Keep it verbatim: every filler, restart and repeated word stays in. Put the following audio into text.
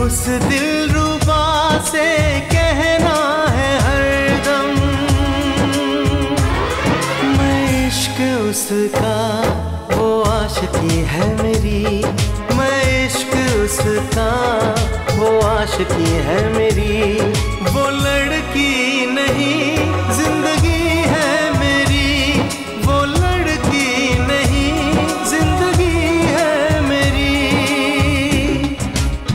उस दिलरुबा से कहना है हरदम, मैं इश्क उसका वो आशिकी है मेरी, मैं इश्क उसका वो आशिकी है मेरी। वो लड़की